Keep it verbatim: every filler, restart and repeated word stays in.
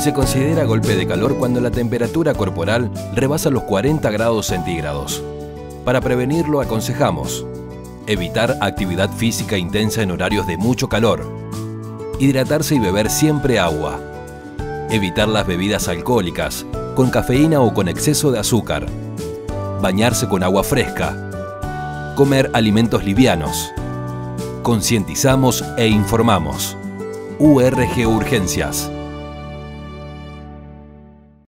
Se considera golpe de calor cuando la temperatura corporal rebasa los cuarenta grados centígrados. Para prevenirlo aconsejamos evitar actividad física intensa en horarios de mucho calor, hidratarse y beber siempre agua, evitar las bebidas alcohólicas, con cafeína o con exceso de azúcar, bañarse con agua fresca, comer alimentos livianos. Concientizamos e informamos. U R G Urgencias.